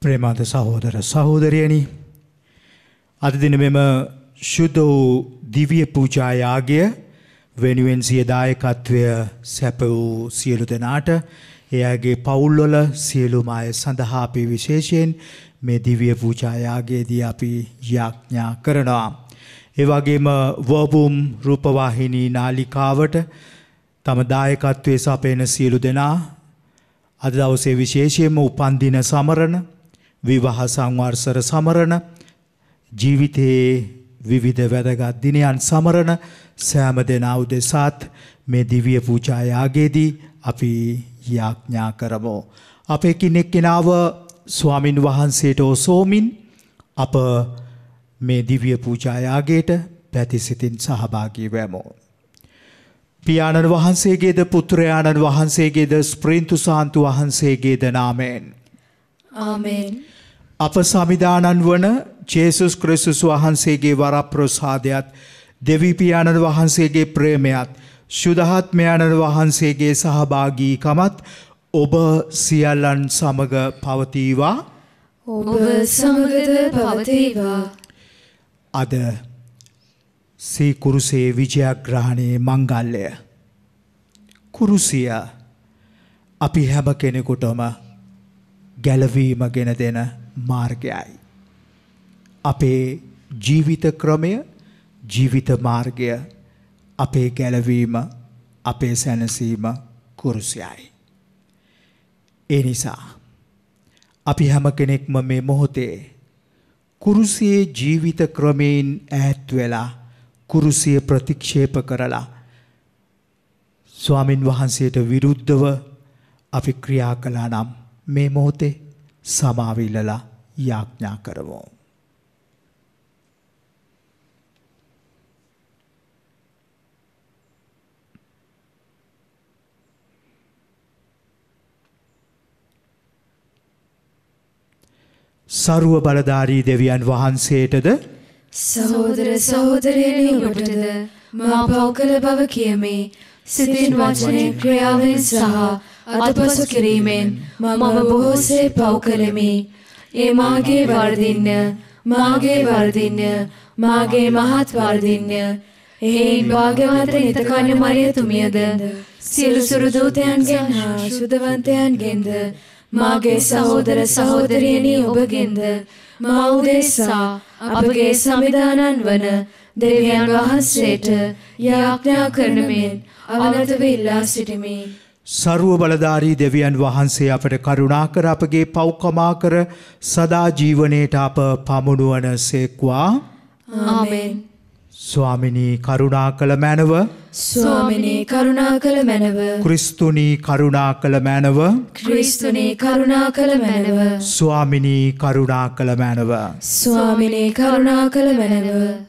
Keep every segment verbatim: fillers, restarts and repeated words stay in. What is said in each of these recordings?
ප්‍රේමන්ත සහෝදර සහෝදරියනි, අද දින මෙම ශුද්ධ වූ දිව්‍ය පූජා යාගය වෙනුවෙන් සිය දායකත්වය සැප වූ සියලු දෙනාට, එයාගේ පවුල්වල සියලුම අය සඳහා අපි විශේෂයෙන් මේ දිව්‍ය පූජා යාගයේදී අපි යාඥා කරනවා. ඒ වගේම වර්බුම් රූපවාහිනී නාලිකාවට තම දායකත්වයේ සපයන සියලු දෙනා අද දවසේ විශේෂයෙන්ම උපන්දින සමරන, විවාහ සංවර්ෂර සමරන, ජීවිතයේ විවිධ වැදගත් දිනයන් සමරන සෑම දෙනා උදෙසාත් මේ දිව්‍ය පූජා යාගයේදී අපි යාඥා කරමු. අපේ කෙනෙක්ගෙනාව ස්වාමින් වහන්සේට ඔසෝමින් අප මේ දිව්‍ය පූජා යාගයට පැතිසිතින් සහභාගී වෙමු. පියාණන් වහන්සේගේද පුත්‍රයාණන් වහන්සේගේද ස්ප්‍රින්තු සාන්තු වහන්සේගේද නාමයෙන්. ආමෙන්. අප සමිදානන් වන ජේසුස් ක්‍රිස්තුස් වහන්සේගේ වරප්‍රසාදයත්, දෙවි පියාණන් වහන්සේගේ ප්‍රේමයත්, ශුද්ධාත්මයාණන් වහන්සේගේ සහභාගීකමත් ඔබ සියල්ලන් සමග පවතිවා. ඔබ සමගද පවතිවා. අද සී කුරුසේ විජයග්‍රහණයේ මංගල්‍යය. කුරුසිය අපි හැම කෙනෙකුටම ගැලවීම ගෙන දෙන මාර්ගයයි. අපේ ජීවිත ක්‍රමය, ජීවිත මාර්ගය, අපේ ගැලවීම, අපේ සැනසීම කුරුසියයි. ඒ නිසා අපි හැම කෙනෙක්ම මේ මොහොතේ කුරුසියේ ජීවිත ක්‍රමයෙන් ඈත් වෙලා කුරුසිය ප්‍රතික්ෂේප කරලා ස්වාමින් වහන්සේට විරුද්ධව අපි ක්‍රියා කළා නම් මේ මොහොතේ සමාව ඉල්ලලා යාඥා කරමු. සර්ව බලධාරී දෙවියන් වහන්සේටද සහෝදර සහෝදරියනි ඔබටද මා පව් කළ බව කියමි. සිතින් වචනයෙන් ක්‍රියාවෙන් සහ අතපසු කිරීමෙන් මම බොහෝසේ පව් කළෙමි. ඒ මාගේ වරදින්ය, මාගේ වරදින්ය, මාගේ මහත් වරදින්ය. එහෙයින් භාග්‍යවත් නිතකන්න මරියතුමියද සියලු සුරු දූතයන්ගෙන් හා ශුද්ධවන්තයන්ගෙන්ද මාගේ සහෝදර සහෝදරියනි ඔබගෙන්ද මා උදෙසා අපගේ සමිදානන් වන දෙවියන් වහන්සේට යාඥා කරන මෙන් අවනතව ඉල්ලා සිටිමි. සර්ව බලධාරී දෙවියන් වහන්සේ අපට කරුණා කර අපගේ පව් කමා කර සදා ජීවනයේට අප පමුණුවන සේක්වා. ආමෙන්. ස්වාමිනී කරුණා කළ මැනව, ස්වාමිනී කරුණා කළ මැනව, ක්‍රිස්තුනී කරුණා කළ මැනව, ක්‍රිස්තුනී කරුණා කළ මැනව, ස්වාමිනී කරුණා කළ මැනව, ස්වාමිනී කරුණා කළ මැනව.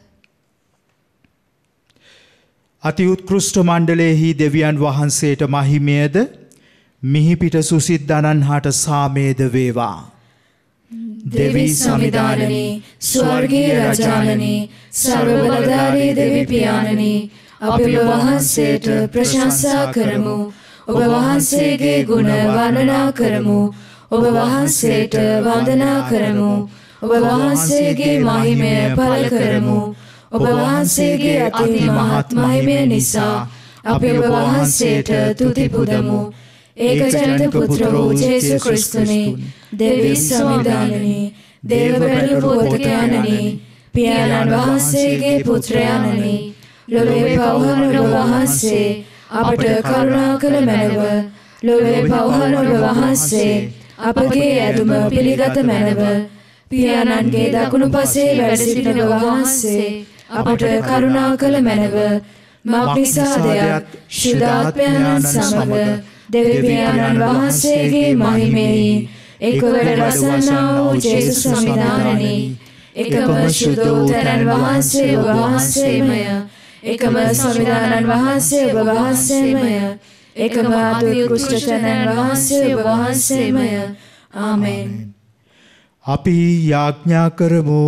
අති උත්කෘෂ්ඨ මණ්ඩලයේහි දෙවියන් වහන්සේට මහිමයද, මිහිපිට සුසිද්ධනන් හට සාමේද වේවා. දෙවි සමිදානනි, ස්වර්ගීය රජානනි, සර්ව බලධාරී දෙවි පියාණනි, අපි ඔබ වහන්සේට ප්‍රශංසා කරමු. ඔබ වහන්සේගේ ගුණ වර්ණනා කරමු. ඔබ වහන්සේට වන්දනා කරමු. ඔබ වහන්සේගේ මහිමය පළ කරමු. ඔබ වහන්සේගේ අති මහත් මහිමය නිසා අපි ඔබ වහන්සේට තුති පුදමු. ඒකජනක පුත්‍ර වූ ජේසු ක්‍රිස්තුනි, දෙවි සමිදානනි, දේව බැලු පෝතකයාණනි, පියාණන් වහන්සේගේ පුත්‍රයාණනි, ලොවේ පවහන ඔබ වහන්සේ අපට කරුණා කළ මැනව. ලොවේ පවහන ඔබ වහන්සේ අපගේ ඇදුම පිළිගත මැනව. පියාණන්ගේ දකුණු පසේ වැඩ සිටින ඔබ වහන්සේ අපට කරුණා කළ මැනව. මක්නිසාදයක් ශුද්ධාත්මයන් සමග දෙවි පියාණන් වහන්සේගේ මහිමෙහි එක වැඩ වසන්නා වූ ජේසු සමිදානනි, එකම ශුද්ධෝදරන් වහන්සේ ඔබ වහන්සේමය, එකම සමිදානන් වහන්සේ ඔබ වහන්සේමය, එකම අති උත්කෘෂ්ඨතනන් වහන්සේ ඔබ වහන්සේමය. ආමෙන්. අපි යාඥා කරමු.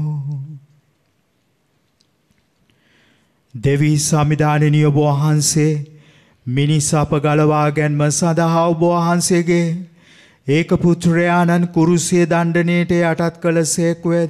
දෙවි සමිදානනි ඔබ වහන්සේ මිනිස් අප ගලවා ගැන්ම සඳහා ඔබ වහන්සේගේ ඒක පුත්‍රයාණන් කුරුසිය දණ්ඩනයට යටත් කළසේක් වේද.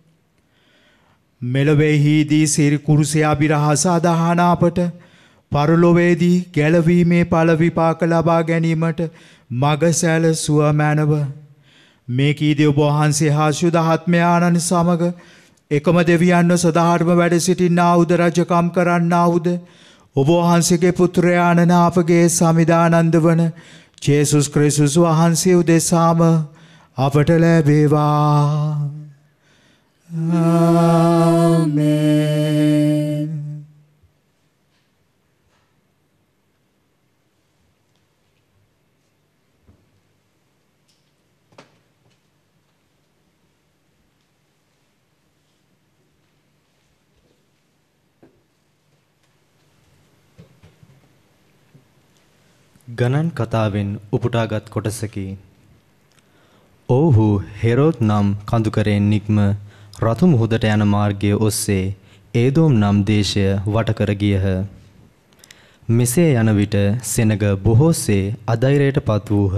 මෙලොවෙහිදී සිරි කුරුසිය අභිරහස අදහන අපට පරලොවේදී ගැලවීමේ ඵල විපාක ලබා ගැනීමට මග සැලසුව මැනව. මේකීදී ඔබ වහන්සේ හා ශුද්ධාත්මයාණන් සමග එකම දෙවියන්ව සදාහර්ම වැඩ සිටින්නාවුද රජකම් කරන්නාවුද ඔබ වහන්සේගේ පුත්‍රයාණන් අපගේ සමිදානන්ද වන ජේසුස් ක්‍රිස්තුස් වහන්සේ උදෙසාම අපට ලැබේවා. ආමේන්. ගණන් කතාවෙන් උපුටාගත් කොටසකි. ඔවුහු හෙරෝද් නම් කඳුකරෙන් නික්ම රතු මුහුදට යන මාර්ගය ඔස්සේ ඒදෝම් නම් දේශය වටකර ගියහ. මෙසේ යන විට සෙනග බොහෝසේ අධෛර්යයට පත් වූහ.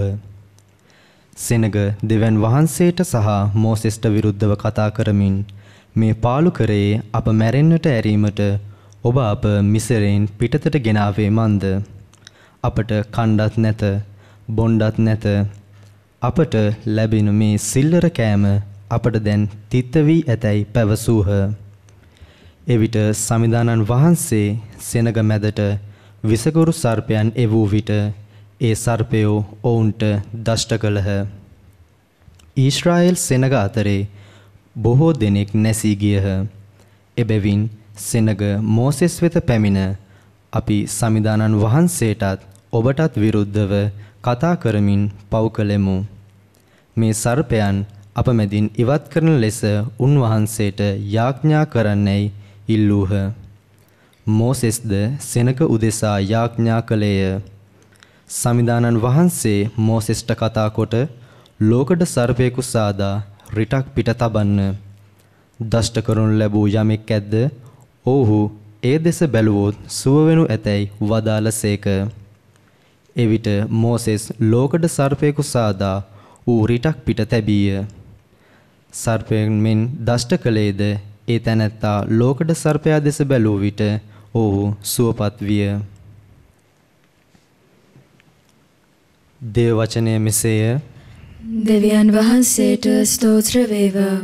සෙනග දෙවන් වහන්සේට සහ මෝසෙස්ට විරුද්ධව කතා කරමින් මේ පාලු කරේ අප මැරෙන්නට ඇරීමට ඔබ අප මිසරෙන් පිටතට ගෙනාවේ මන්ද? අපට කණ්ඩත් නැත බොණ්ඩත් නැත. අපට ලැබෙන මේ සිල්ලර කෑම අපට දැන් තිත්ත වී ඇතැයි පැවසූහ. එවිට සමිදානන් වහන්සේ සෙනග මැදට විසකුරු සර්පයන් එවූ විට ඒ සර්පයෝ ඔවුන්ට දෂ්ට කළහ. ඊශ්‍රායෙල් සෙනග අතරේ බොහෝ දෙනෙක් නැසී ගියහ. එබැවින් සෙනග මෝසෙස් වෙත පැමිණ අපි සමිදානන් වහන්සේටත් ඔබටත් විරුද්ධව කතා කරමින් පව් කළෙමු. මේ සර්පයන් අප මැදින් ඉවත් කරන ලෙස උන්වහන්සේට යාඥා කරන්නැයි ඉල්ලූහ. මෝසෙස්ද සෙනග උදෙසා යාඥා කළේය. සමිදානන් වහන්සේ මෝසෙස්ට කතා කොට ලෝකඩ සර්පයෙකු සාදා රිටක් පිට තබන්න. දෂ්ට කරනු ලැබූ යමෙක් ඇද්ද? ඔව්හු ඒ දෙස බැලුවොත් සුවවෙනු ඇතැයි වදාළසේක. එවිට මෝසෙස් ලෝකඩ සර්පයෙකු සාදා ඌ රිටක් පිට තැබීය. සර්පයෙන් මෙන් දෂ්ට කළේද ඒ තැනැත්තා ලෝකඩ සර්පයා දෙස බැලූ විට ඔහු සුවපත් විය. දේව වචනය මෙසේය. දෙවියන් වහන්සේට ස්තෝත්‍ර වේවා.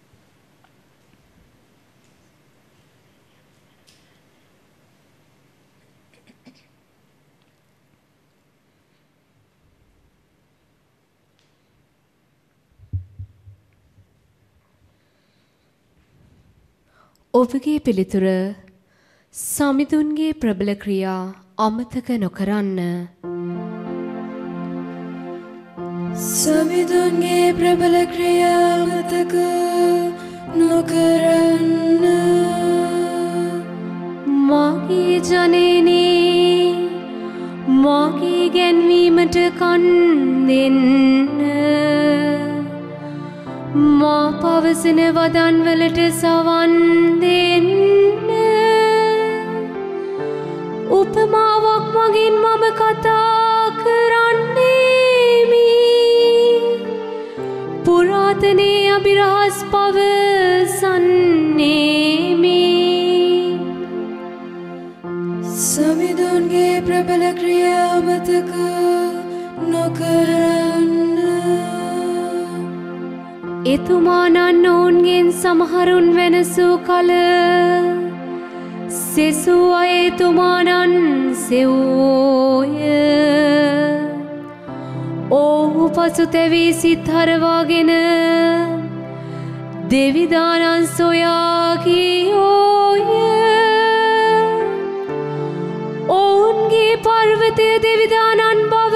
ඔබගේ පිළිතුර සමිඳුන්ගේ ප්‍රබල ක්‍රියා අමතක නොකරන්න. සමිඳුන්ගේ ප්‍රබල ක්‍රියා අමතක නොකරන්න. මාගේ ජනේනි මාගේ ගැන්වීමට කන් දෙන්න. මා පවසන වදන් වලට සවන් දෙන්න. උපමාවක් මගින් මම කතා කරන්නේමි. පුරාතනයේ අභිරහස් පවසන්නේමි. සමිඳුන්ගේ ප්‍රබල ක්‍රියා අමතක නොකරන්න. එතුමානන් ඔවුන්ගෙන් සමහරුන් වෙනසූ කල සෙසූ අය එතුමානන් සෙව්වෝය. ඔවුහු පසුතැවී සිත් හරවාගෙන දෙවිදානන් සොයා ගියෝය. ඔවුන්ගේ පර්වතය දෙවිදානන් බව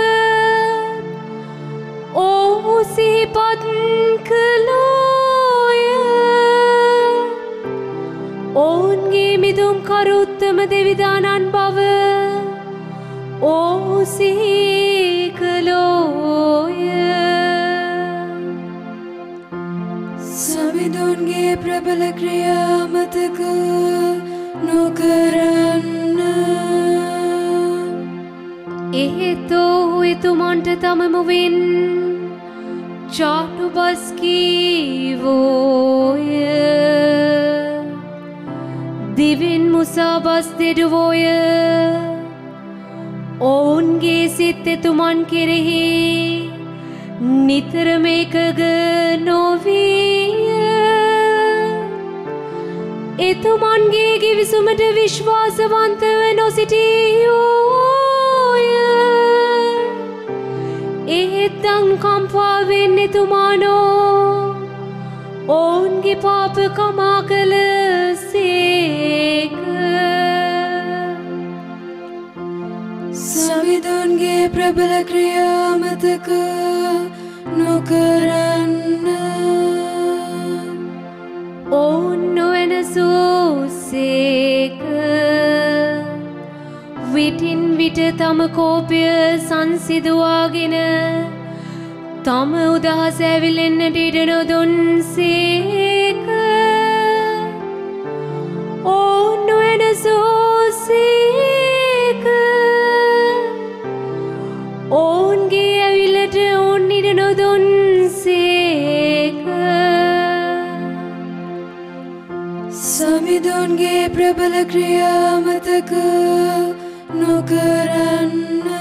ඔවුහු සිහිපත් කළෝය. ඔවුන්ගේ මිදුම් කරුත්තම දෙවිදානන් බව ඔවුහු සිහි කළෝය. සමිඳුන්ගේ ප්‍රබල ක්‍රියා අමතක නොකරන්න. එහෙත් ඔවුහු එතුමන්ට තම මුවින් චාටුබස්කීවෝය දිවින් මුසාබස් දෙඩුවෝය ඔවුන්ගේ සිත් එතුමන් කෙරෙහි නිතරම එකග නොවීය එතුමන්ගේ ගිවිසුමට විශ්වාසවන්තව නොසිටියෝය එහෙත් අනුකම්පාවෙන් එතුමානෝ ඔවුන්ගේ පාප කමා කළ සේක සවිදුන්ගේ ප්‍රබල ක්‍රියා අමතක නොකරන්න ඔවුන් නොවැනසූසේක විටින් විට තම කෝපය සංසිදුවාගෙන තම උදහස ඇවිලෙන්නට ඉඩ නොදුන්සේක ඔවුන් නොවැනසූසේක ඔවුන්ගේ ඇවිලට ඔවුන් ඉඩ නොදුන්සේක සවිදුන්ගේ ප්‍රබල ක්‍රියා අමතක නොකරන්න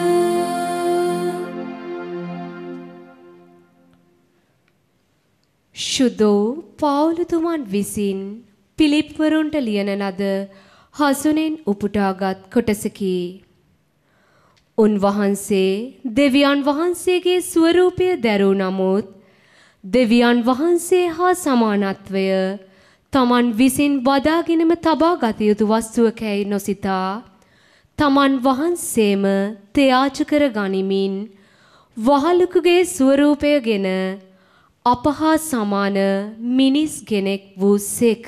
ශුද්ධ පවුලතුමන් විසින් පිලිප්වරුන්ට ලියන ලද හසුනෙන් උපුටාගත් කොටසකි. උන්වහන්සේ දෙවියන් වහන්සේගේ ස්වරූපය දැරූ නමුත් දෙවියන් වහන්සේ හා සමානත්වය තමන් විසින් බදාගෙනම තබා ගත යුතු වස්තුවකැයි නොසිතා තමන් වහන්සේම ත්‍යාජ කර ගනිමින් වහලුකුගේ ස්වරූපයගෙන අප හා සමාන මිනිස් කෙනෙක් වූසේක.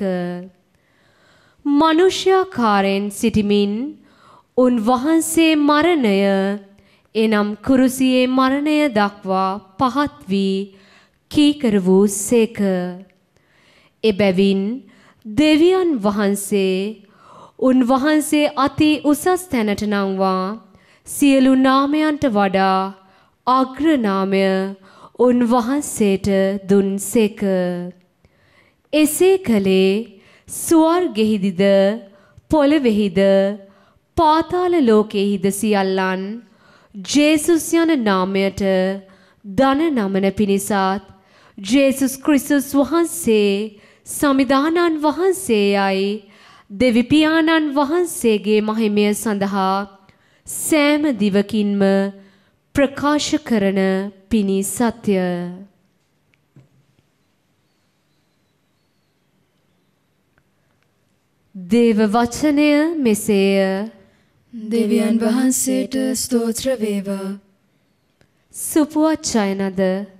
මනුෂ්‍යාකාරයෙන් සිටිමින් උන්වහන්සේ මරණය එනම් කුරුසියේ මරණය දක්වා පහත් වී කීකර වූසේක. එබැවින් දෙවියන් වහන්සේ උන්වහන්සේ අති උසස් තැනට නංවා සියලු නාමයන්ට වඩා අග්‍ර නාමය උන්වහන්සේට දුන්සේක. එසේ කළේ ස්වර්ගෙහිදිද පොළොවෙහිද පාතාල ලෝකෙහිද සියල්ලන් ජේසුස් යන නාමයට දන නමන පිණිසත් ජේසුස් ක්‍රිස්තුස් වහන්සේ සමිදානන් වහන්සේයයි දෙවිපියාණන් වහන්සේගේ මහිමය සඳහා සෑම දිවකින්ම ප්‍රකාශ කරන පිණිසත්ය. දේව වචනය මෙසේය. දෙවියන් වහන්සේට ස්තෝත්‍ර වේවා. සුපුවච්චයනද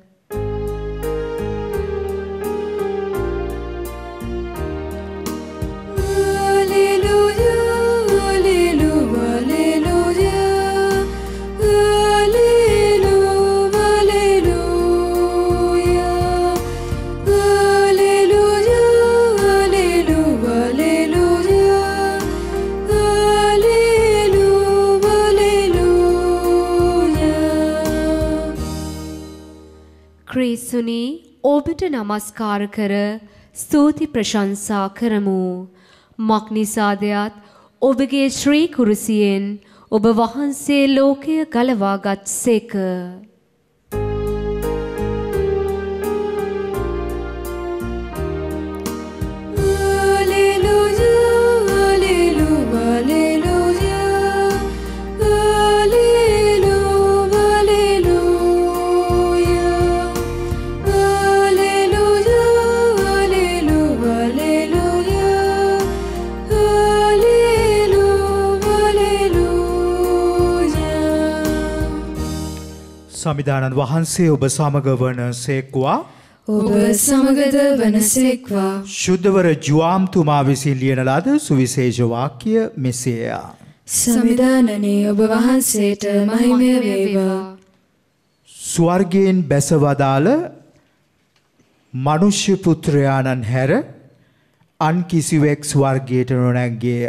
ක්‍රිස්තුනි ඔබට නමස්කාර කර ස්තුති ප්‍රශංසා කරමු. මක්නිසාදයත් ඔබගේ ශ්‍රී කුරුසියෙන් ඔබ වහන්සේ ලෝකය ගලවාගත් සේක. සමිදානන් වහන්සේ ඔබ සමග වන සේක්වා ඔබ සමගද වන සේක්වා. ශුද්ධවර ජුවාම්තුමා විසින් ලියන ලද සුවිශේෂ වාක්‍ය මෙසේය. සමිදානනේ ඔබ වහන්සේට මහිමය වේවා. ස්වර්ගයෙන් බැසවදාළ මනුෂ්‍ය පුත්‍රයාණන් හැර අන් කිසිවෙක් ස්වර්ගයට නොනැග්ගේය.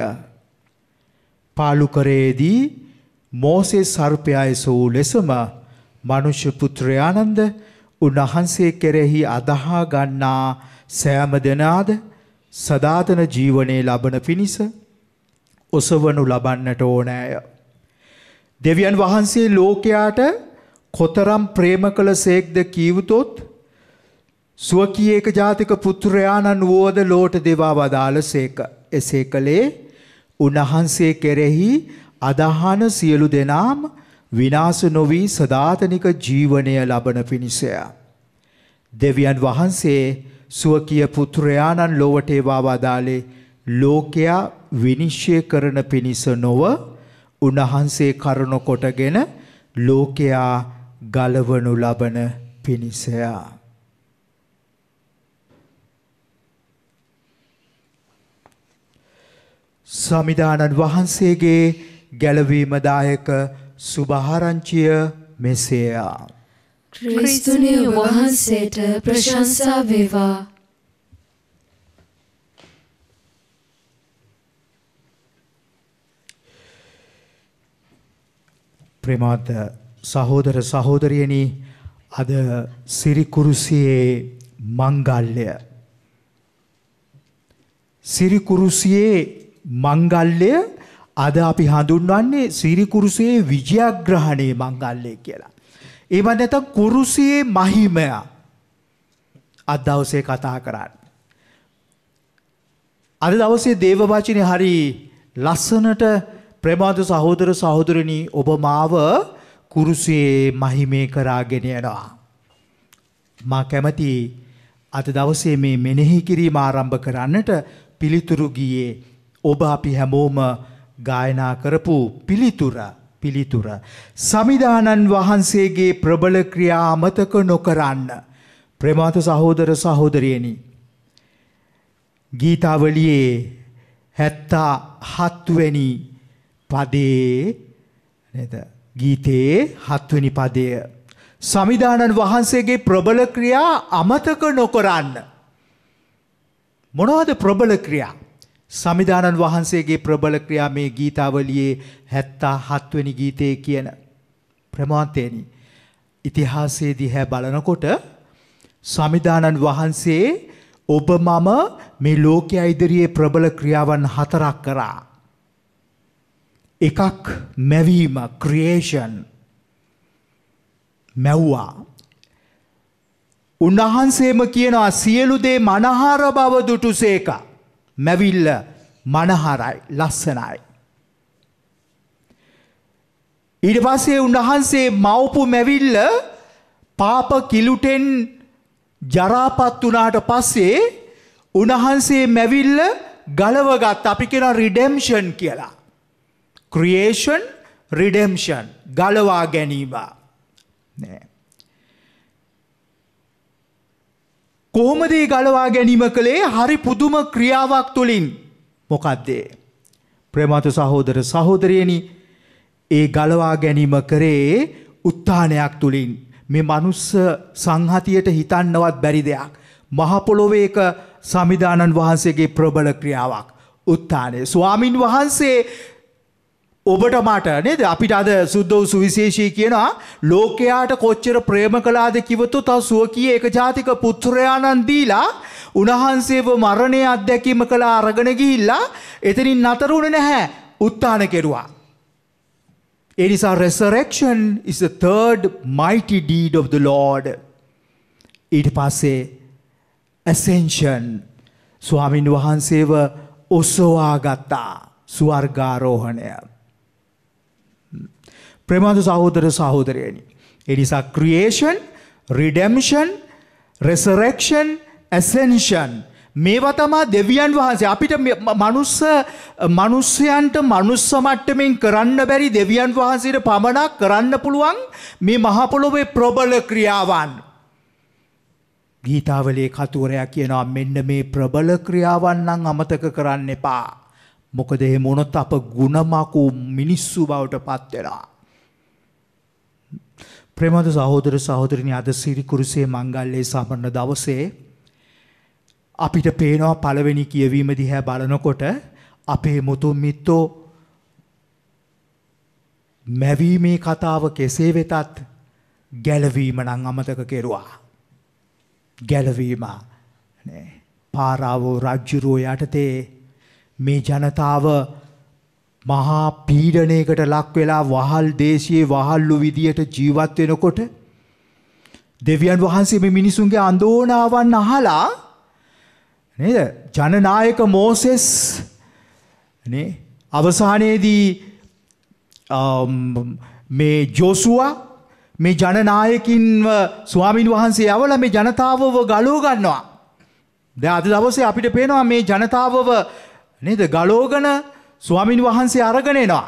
පාලුකරයේදී මෝසේ සර්පයා එසවූ ලෙසම මනුෂ්‍ය පුත්‍රයාණන්ද උන්වහන්සේ කෙරෙහි අදහා ගන්නා සෑම දෙනාද සදාතන ජීවනයේ ලබන පිණිස ඔසවනු ලබන්නට ඕනෑය. දෙවියන් වහන්සේ ලෝකයාට කොතරම් ප්‍රේම කළ සේක්ද කීවතොත් ස්වකීය ඒක ජාතික පුත්‍රයාණන් වුවද ලෝට දෙවා වදාළ සේක. එසේ කළේ උන්වහන්සේ කෙරෙහි අදහන සියලු දෙනාම විනාශ නොවී සදාතනික ජීවනය ලබන පිණිසය. දෙවියන් වහන්සේ ස්වකීය පුත්‍රයාණන් ලොවට ඒවා වදාළේ ලෝකයා විනිශ්චය කරන පිණිස නොව උන්වහන්සේ කරුණ කොටගෙන ලෝකයා ගලවනු ලබන පිණිසය. සමිදානන් වහන්සේගේ ගැලවීමදායක සුභාරංචිය මෙසේය. ක්‍රිස්තුනේ වහන්සේට ප්‍රශංසා වේවා. ප්‍රේමවත් සහෝදර සහෝදරියනි, අද සිරිකුරුසියේ මංගල්‍ය සිරිකුරුසියේ මංගල්‍ය අද අපි හඳුන්වන්නේ සිරිකුරුසියේ විජයග්‍රහණයේ මංගල්‍ය කියලා. ඒ වගේ නැත්නම් කුරුසියේ මහිමය අද දවසේ කතා කරන්නේ. අද දවසේ දේව වචනේ හරි ලස්සනට ප්‍රේමවත් සහෝදර සහෝදරනි ඔබ මාව කුරුසියේ මහිමේ කරාගෙන යනවා. මා කැමති අද දවසේ මේ මෙනෙහි කිරීම ආරම්භ කරන්නට පිළිතුරු ගියේ ඔබ අපි හැමෝම ගායනා කරපු පිළිතුර පිළිතුර සමිදානන් වහන්සේගේ ප්‍රබල ක්‍රියා අමතක නොකරන්න. ප්‍රේමවත් සහෝදර සහෝදරියනි, ගීතාවලියේ හැත්තා හත් වෙනි පදේ නේද? ගීතයේ හත් වෙනි පදය සමිදානන් වහන්සේගේ ප්‍රබල ක්‍රියා අමතක නොකරන්න. මොනවද ප්‍රබල ක්‍රියා? සමිදානන් වහන්සේගේ ප්‍රබල ක්‍රියා මේ ගීතාවලියේ හැත්තා හත් වෙනි ගීතයේ කියන ප්‍රමාණතේනි. ඉතිහාසයේ දිහා බලනකොට සමිදානන් වහන්සේ ඔබ මම මේ ලෝකයේ ඉදිරියේ ප්‍රබල ක්‍රියාවන් හතරක් කරා. එකක් මැවීම, ක්‍රියේෂන්, මැව්වා. උන්වහන්සේම කියනවා සියලු දේ මනහර බව දුටුසේක. මැවිල්ල මනහරයි, ලස්සනයි. ඊට පස්සේ උන්වහන්සේ මවපු මැවිල්ල පාප කිලුටෙන් ජරාපත් වුණාට පස්සේ උන්වහන්සේ මැවිල්ල ගලවගත්. අපි කියන රිඩෙම්ෂන් කියලා. ක්‍රියේෂන්, රිඩෙම්ෂන්, ගලවා ගැනීම. නෑ. කොහොමද මේ ගලවා ගැනීම කළේ? හරි පුදුම ක්‍රියාවක් තුලින්. මොකද්ද? ප්‍රේමවත් සහෝදර සහෝදරියනි, ඒ ගලවා ගැනීම කරේ උත්ථානයක් තුලින්. මේ මනුස්ස සංහතියට හිතන්නවත් බැරි දෙයක්. මහ පොළොවේ එක සමිදානන් වහන්සේගේ ප්‍රබල ක්‍රියාවක්. උත්ථානය. ස්වාමින් වහන්සේ ඔබට මට නේද? අපිට අද සුද්ධ වූ සුවිශේෂී කියනවා ලෝකයාට කොච්චර ප්‍රේම කළාද කිව්වොත් තව ස්වකීය ඒක ජාතික පුත්‍රයාණන් දීලා උන්වහන්සේව මරණය අත්දැකීම කළා අරගෙන ගිහිල්ලා එතනින් නතර වුණේ නැහැ. උත්ථාන කෙරුවා. ඒ නිසා resurrection is the third mighty deed of the Lord. ඊට පස්සේ ascension, ස්වාමින් වහන්සේව ඔසවා ගත්තා. ස්වර්ගාරෝහණය. ප්‍රේමවත් සහෝදර සහෝදරයනි, ඒ නිසා creation, redemption, resurrection, ascension මේවා තමයි දෙවියන් වහන්සේ අපිට මනුස්ස මනුස්සයන්ට මනුස්ස මට්ටමින් කරන්න බැරි දෙවියන් වහන්සේට පමණක් කරන්න පුළුවන් මේ මහ පොළොවේ ප්‍රබල ක්‍රියාවන්. ගීතාවලියේ කතුවරයා කියනවා මෙන්න මේ ප්‍රබල ක්‍රියාවන් නම් අමතක කරන්න එපා. මොකද එහෙම වුණොත් අප ගුණමකු මිනිස්සු බවට පත් වෙනවා. ප්‍රේමවත් සහෝදර සහෝදරිනි, අද සිරිකුරුසියේ මංගල්‍යයේ සමරන දවසේ අපිට පේනවා පළවෙනි කියවීම දිහා බලනකොට අපේ මුතුන් මිත්තෝ මැවීමේ කතාව කෙසේ වෙතත් ගැලවීම නම් අමතක කෙරුවා. ගැලවීම. පාරාවෝ රජ්ජුරුව යටතේ මේ ජනතාව මහා පීඩනයකට ලක් වෙලා වහල් දේශයේ වහල්ලු විදියට ජීවත් වෙනකොට දෙවියන් වහන්සේ මේ මිනිසුන්ගේ අඳෝනාවන් අහලා නේද ජනනායක මෝසෙස් නේ අවසානයේදී මේ ජෝසුවා මේ ජනනායකින්ව ස්වාමින් වහන්සේ යවලා මේ ජනතාවව ගලව ගන්නවා. දැන් අද දවසේ අපිට පේනවා මේ ජනතාවව නේද ගලවගෙන ස්වාමින් වහන්සේ අරගෙන එනවා.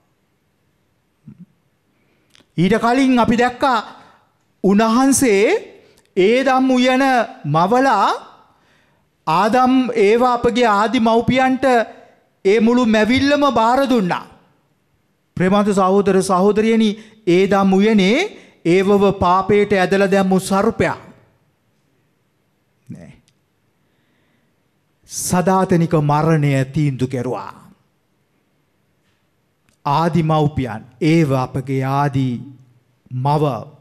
ඊට කලින් අපි දැක්කා උන්වහන්සේ ඒදම් උයන මවලා ආදම් ඒවා අපගේ ආදි මව්පියන්ට ඒ මුළු මැවිල්ලම බාර දුන්නා. ප්‍රේමවන්ත සහෝදර සහෝදරියනි ඒදම් උයනේ ඒවව පාපයට ඇදලා දැම්මු සර්පයා. නෑ. සදාතනික මරණය තීන්දුව කෙරුවා. ආදි මව්පියන් ඒව අපගේ ආදි මව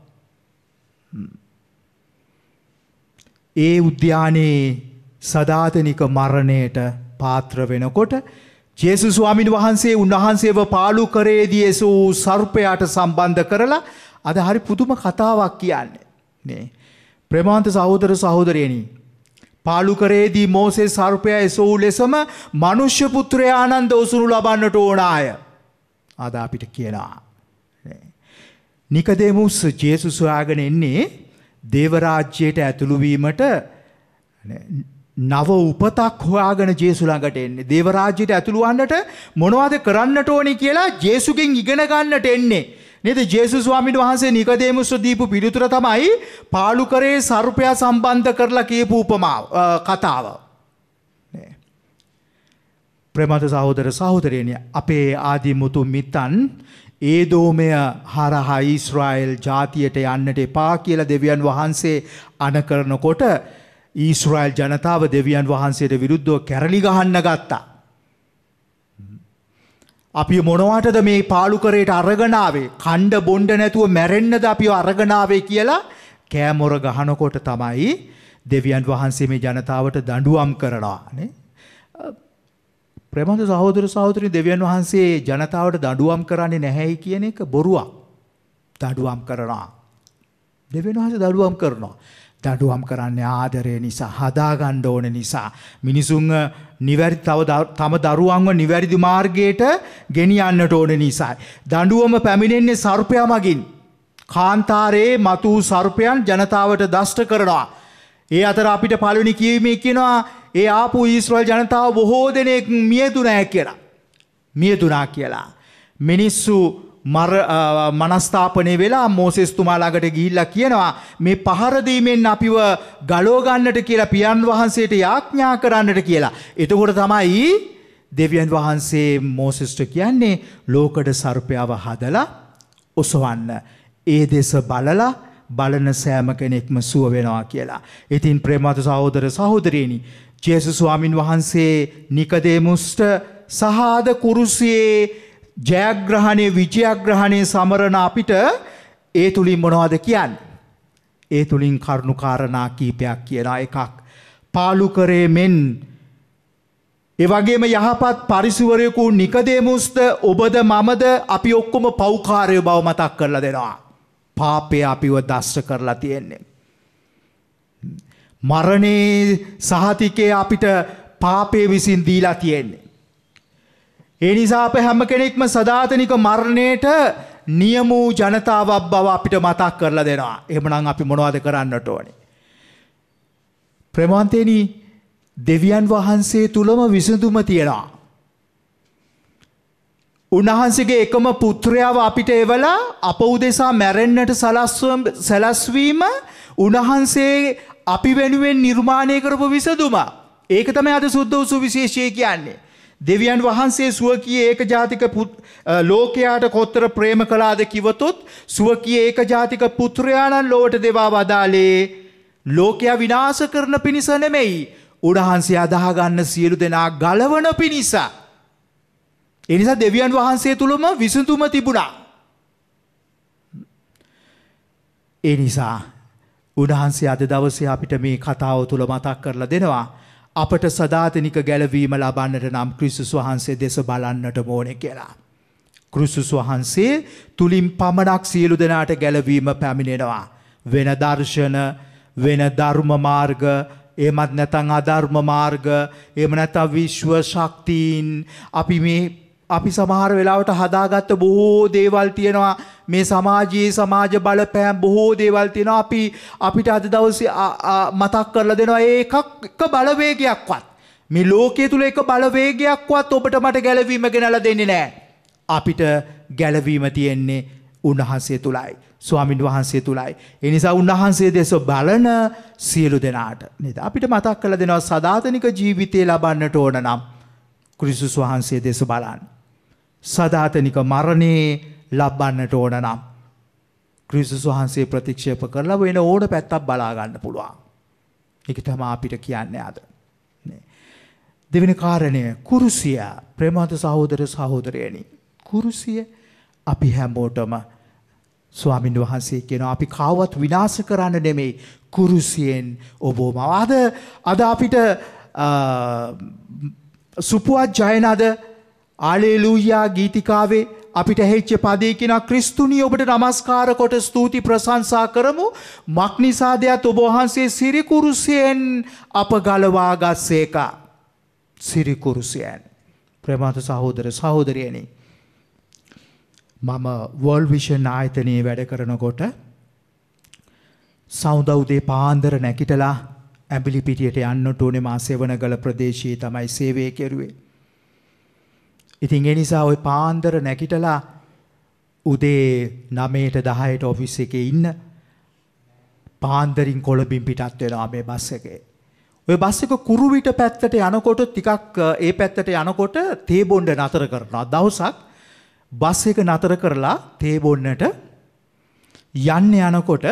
ඒ උද්‍යානයේ සදාතනික මරණයට පාත්‍ර වෙනකොට ජේසුස් ස්වාමීන් වහන්සේ උන්වහන්සේව පාළු කරේදී එසූ සර්පයාට සම්බන්ධ කරලා අද හරි පුදුම කතාවක් කියන්නේ නේ. ප්‍රේමවන්ත සහෝදර සහෝදරියනි පාළු කරේදී මෝසෙස් සර්පයා එසූ ලෙසම මනුෂ්‍ය පුත්‍රයා ආනන්ද උසුණු ලබන්නට ඕන අය. අද අපිට කියනවා. නිකදෙමුස් ජේසුස් හොයාගෙන එන්නේ දේව රාජ්‍යයට ඇතුළු වීමට නව උපතක් හොයාගෙන ජේසුස් ළඟට එන්නේ. දේව රාජ්‍යයට ඇතුළු වන්නට මොනවද කරන්නට ඕනේ කියලා ජේසුගෙන් ඉගෙන ගන්නට එන්නේ. නේද? ජේසුස් ස්වාමීන් වහන්සේ නිකදෙමුස්ට දීපු පිළිතුර තමයි පාළු කරේ සර්පයා සම්බන්ධ කරලා කියපු උපමාව කතාව. ප්‍රේමවන්ත සහෝදර සහෝදරියනි අපේ ආදි මුතු මිත්තන් ඒදෝමය හරහා ඊශ්‍රායෙල් ජාතියට යන්නට එපා කියලා දෙවියන් වහන්සේ අණ කරනකොට ඊශ්‍රායෙල් ජනතාව දෙවියන් වහන්සේට විරුද්ධව කැරලි ගහන්න ගත්තා. අපි මොනවටද මේ පාළු කරේට අරගෙන ආවේ? කණ්ඩ බොණ්ඩ නැතුව මැරෙන්නද අපිව අරගෙන ආවේ කියලා කෑමොර ගහනකොට තමයි දෙවියන් වහන්සේ මේ ජනතාවට දඬුවම් කරනවා නේ. ප්‍රේමවන්ත සහෝදර සහෝදරි දෙවියන් වහන්සේ ජනතාවට දඬුවම් කරන්නේ නැහැයි කියන එක බොරුවක්. දඬුවම් කරනවා. දෙවියන් වහන්සේ දඬුවම් කරනවා. දඬුවම් කරන්නේ ආදරය නිසා, හදාගන්න ඕන නිසා, මිනිසුන් නිවැරදි තව තම දරුවන්ව නිවැරදි මාර්ගයට ගෙනියන්නට ඕන නිසායි. දඬුවම පැමිණෙන්නේ සර්පයා මගින්. කාන්තාරයේ මතු සර්පයන් ජනතාවට දෂ්ට කරනවා. ඒ අතර අපිට පළවෙනි කියවීමේ කියනවා ඒ ආපු ඊශ්‍රායෙල් ජනතාව බොහෝ දෙනෙක් මියදුනා කියලා. මියදුනා කියලා. මිනිස්සු මර මනස්ථාපනය වෙලා මෝසෙස්තුමා ළඟට ගිහිල්ලා කියනවා මේ පහර දීමෙන් අපිව ගලව ගන්නට කියලා පියන් වහන්සේට යාඥා කරන්නට කියලා. එතකොට තමයි දෙවියන් වහන්සේ මෝසෙස්ට කියන්නේ ලෝකඩ සර්පයාව හදලා ඔසවන්න. ඒ දෙස බලලා බලන සෑම කෙනෙක්ම සුව වෙනවා කියලා. ඉතින් ප්‍රේමවන්ත සහෝදර සහෝදරියනි ජේසුස් ස්වාමින් වහන්සේ නිකදෙමුස්ට සහාද කුරුසියේ ජයග්‍රහණය විජයග්‍රහණය සමරන අපිට ඒ තුලින් මොනවද කියන්නේ? ඒ තුලින් කරුණු කාරණා කීපයක් කියනවා. එකක් පාළු කරේ මෙන් ඒ වගේම යහපත් පරිසවරයෙකු නිකදෙමුස්ට ඔබද මමද අපි ඔක්කොම පව්කාරයෝ බව මතක් කරලා දෙනවා. පාපය අපිව දෂ්ට කරලා තියෙන්නේ. මරණේ සහතිකේ අපිට පාපය විසින් දීලා තියෙන්නේ. ඒ නිසා අප හැම කෙනෙක්ම සදාතනික මරණයට නියම වූ ජනතාවක් බව අපිට මතක් කරලා දෙනවා. එහෙමනම් අපි මොනවද කරන්නට ඕනේ? ප්‍රේමවන්තේනි දෙවියන් වහන්සේ තුලම විසඳුම තියෙනවා. උන්වහන්සේගේ එකම පුත්‍රයාව අපිට එවලා අප උදෙසා මැරෙන්නට සලස්වීම උන්වහන්සේ අපි වෙනුවෙන් නිර්මාණය කරපු විසඳුම. ඒක තමයි අද සුද්ධ වූ සුවිශේෂය කියන්නේ. දෙවියන් වහන්සේ ස්වකීය ඒකජාතික ලෝකයාට කොතර ප්‍රේම කළාද කිවතොත් ස්වකීය ඒකජාතික පුත්‍රයාණන් ලොවට දෙවා වදාලේ ලෝකයා විනාශ කරන පිණිස නෙමෙයි. උන්වහන්සේ අදහා ගන්න සියලු දෙනා ගලවන පිණිස. ඒ නිසා දෙවියන් වහන්සේ තුලම විසඳුම තිබුණා. ඒ නිසා උන්වහන්සේ අද දවසේ අපිට මේ කතාව තුළ මතක් කරලා දෙනවා. අපට සදාතනික ගැලවීම ලබන්නට නම් ක්‍රිස්තුස් වහන්සේ දෙස බලන්නට ඕනේ කියලා. ක්‍රිස්තුස් වහන්සේ තුලින් පමණක් සියලු දෙනාට ගැලවීම පැමිණෙනවා. වෙන දර්ශන, වෙන ධර්ම මාර්ග, එහෙමත් නැත්නම් අධර්ම මාර්ග, එහෙම නැත්නම් විශ්ව ශක්තියින් අපි මේ අපි සමහර වෙලාවට හදාගත්ත බොහෝ දේවල් තියෙනවා. මේ සමාජයේ සමාජ බලපෑම් බොහෝ දේවල් තියෙනවා. අපි අපිට අද දවසේ මතක් කරලා දෙනවා ඒ එකක් එක බලවේගයක්වත් මේ ලෝකයේ තුල එක බලවේගයක්වත් ඔබට මට ගැලවීම ගෙනලා දෙන්නේ නැහැ. අපිට ගැලවීම තියෙන්නේ උන්වහන්සේ තුලයි, ස්වාමින් වහන්සේ තුලයි. ඒ නිසා උන්වහන්සේ දෙස බලන සියලු දෙනාට නේද අපිට මතක් කරලා දෙනවා සදාතනික ජීවිතය ලබන්නට ඕන නම් ක්‍රිස්තුස් වහන්සේ දෙස බලන්න. සදාතනික මරණේ ලබන්නට ඕන නම් ක්‍රිස්තුස් වහන්සේ ප්‍රතික්ෂේප කරලා වෙන ඕන පැත්තක් බලා ගන්න පුළුවන්. ඒක තමයි අපිට කියන්නේ අද. නේ. දෙවෙනි කාරණය කුරුසිය. ප්‍රේමවන්ත සහෝදර සහෝදරයනි, කුරුසිය අපි හැමෝටම ස්වාමින් වහන්සේ කියනවා අපි කාවත් විනාශ කරන්න නෙමෙයි කුරුසියෙන් ඔබවම. අද අද අපිට සුපුවත් ජයනද ආලේලූයා ගීතිකාවේ අපිට හෙච්ච පදේ කියන ක්‍රිස්තුනි ඔබට නමස්කාර කොට ස්තුති ප්‍රශංසා කරමු මක්නිසාදයත් ඔබ වහන්සේ සිරි කුරුසියෙන් අප ගලවා ගස්සේක. සිරි කුරුසියෙන්. ප්‍රේමවන්ත සහෝදර සහෝදරියනි, මම වර්ල්ඩ් විෂන් ආයතනයේ වැඩ කරනකොට සවුදා උදේ පාන්දර නැගිටලා ඇඹිලි පිටියට යන්නට ඕනේ. මා සෙවණගල ප්‍රදේශයේ තමයි සේවය කෙරුවේ. ඉතින් ඒ නිසා ওই පාන්දර නැගිටලා උදේ නවයට දහයට ඔෆිස් එකේ ඉන්න පාන්දරින් කොළඹින් පිටත් වෙනවා මේ බස් එකේ. ওই බස් එක කුරුවිට පැත්තට යනකොට ටිකක් ඒ පැත්තට යනකොට තේ බොණ්ඩ නතර කරනවා. දවසක් බස් එක නතර කරලා තේ බොන්නට යන්න යනකොට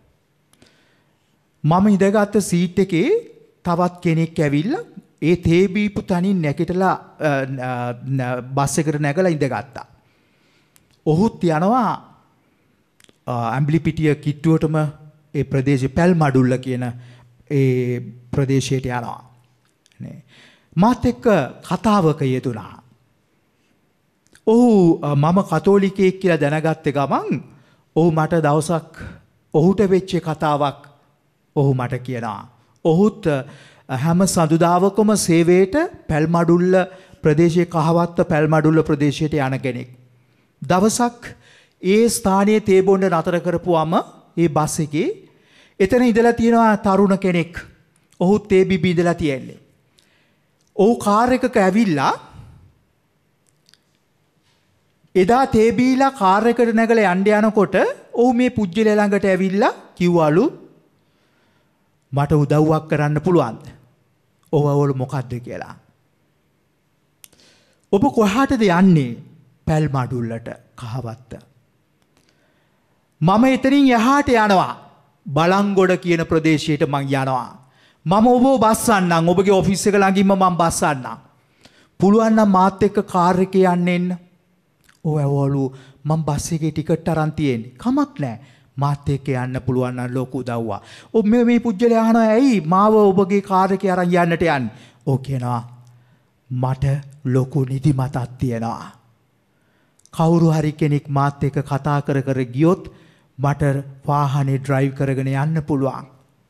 මම ඉඳගත්ත සීට් එකේ තවත් කෙනෙක් ඇවිල්ලා ඒ තේ බීපු තනින් නැගිටලා බස් එකට නැගලා ඉඳගත්තා. ඔහුත් යනවා ඇම්බ්ලිපිටිය කිට්ටුවටම ඒ ප්‍රදේශේ පැල්මඩුල්ල කියන ඒ ප්‍රදේශයට යනවා. නේ. මාත් එක්ක කතාවක යෙදුණා. ඔහු මම කතෝලිකයෙක් කියලා දැනගත්තේ ගමන් ඔහු මට දවසක් ඔහුට වෙච්ච කතාවක් ඔහු මට කියනවා. ඔහුත් හැම සඳුදාවකම සේවයට පැල්මඩුල්ල ප්‍රදේශයේ කහවත්ත පැල්මඩුල්ල ප්‍රදේශයට යන කෙනෙක්. දවසක් ඒ ස්ථානයේ තේ බොන්න නතර කරපුවම ඒ බස් එකේ එතන ඉඳලා තියෙනවා තරුණ කෙනෙක්. ඔහු තේ බිබී ඉඳලා තියෙන්නේ. ඔහු කාර් එකක ඇවිල්ලා එදා තේ බීලා කාර් එකට නැගලා යන්න යනකොට ඔහු මේ පුජ්‍යලයා ළඟට ඇවිල්ලා කිව්වලු මට උදව්වක් කරන්න පුළුවන්ද? ඔවවල මොකද්ද කියලා. ඔබ කොහාටද යන්නේ? පැල්මඩුල්ලට කහවත්ත. මම එතනින් එහාට යනවා. බලංගොඩ කියන ප්‍රදේශයට මං යනවා. මම ඔබව බස්සන්නම්. ඔබගේ ඔෆිස් එක ළඟින්ම මම බස්සන්නම්. පුළුවන් නම් මාත් එක්ක කාර් එකේ යන්න එන්න. ඔව් ඇවලු මම බස් එකේ ටිකට් අරන් තියෙන්නේ. කමක් නැහැ. මාත් එක්ක යන්න පුළුවන් නම් ලොකු උදව්වක්. ඔබ මේ මේ පුජ්‍යලයා අහනවා ඇයි මාව ඔබගේ කාර් එකේ අරන් යන්නට යන්නේ? ඔව් කියනවා මට ලොකු නිදිමතක් තියෙනවා. කවුරු හරි කෙනෙක් මාත් එක්ක කතා කර කර ගියොත් මට වාහනේ ඩ්‍රයිව් කරගෙන යන්න පුළුවන්.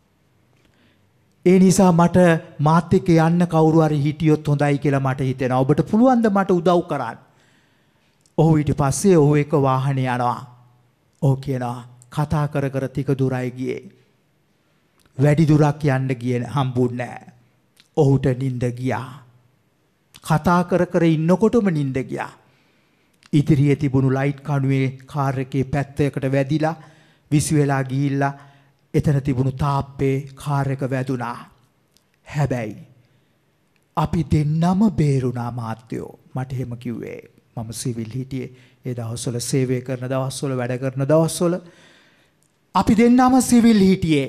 ඒ නිසා මට මාත් එක්ක යන්න කවුරු හරි හිටියොත් හොඳයි කියලා මට හිතෙනවා. ඔබට පුළුවන් ද මට උදව් කරන්න? ඔහු ඊට පස්සේ ඔහු එක වාහනේ යනවා. ඔහු කියනවා කතා කර කර ටික දුරයි ගියේ. වැඩි දුරක් යන්න ගියේ හම්බුන්නේ නැහැ. ඔහුට නිින්ද ගියා. කතා කර කර ඉන්නකොටම නිින්ද ගියා. ඉදිරියේ තිබුණු ලයිට් කණුවේ කාර් එකේ පැත්තකට වැදිලා විසි වෙලා ගිහිල්ලා එතන තිබුණු තාප්පේ කාර් එක වැදුනා. හැබැයි අපි දෙන්නම බේරුණා මාත්‍යෝ. මට එහෙම කිව්වේ. මම සිවිල් හිටියේ ඒ දවස්වල සේවය කරන දවස්වල වැඩ කරන දවස්වල අපි දෙන්නම සිවිල් හිටියේ.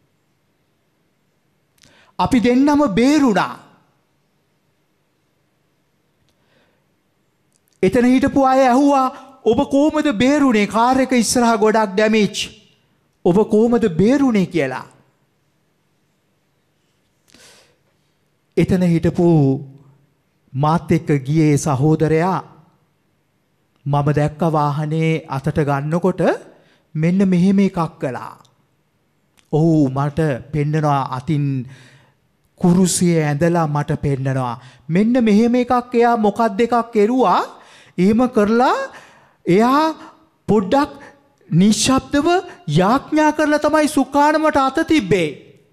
අපි දෙන්නම බේරුණා. එතන හිටපු අය ඇහුවා ඔබ කොහොමද බේරුණේ? කාර් එක ඉස්සරහා ගොඩක් ඩැමේජ්. ඔබ කොහොමද බේරුණේ කියලා. එතන හිටපු මාත් එක්ක ගියේ සහෝදරයා මම දැක්ක වාහනේ අතට ගන්නකොට මෙන්න මෙහෙම එකක් කළා. ඔව් මට පෙන්නනවා අතින් කුරුසිය ඇඳලා මට පෙන්නනවා. මෙන්න මෙහෙම එකක් එයා මොකක්ද එකක් කෙරුවා. එහෙම කරලා එයා පොඩ්ඩක් නිශ්ශබ්දව යාඥා කරලා තමයි සුඛානමට අත තිබ්බේ.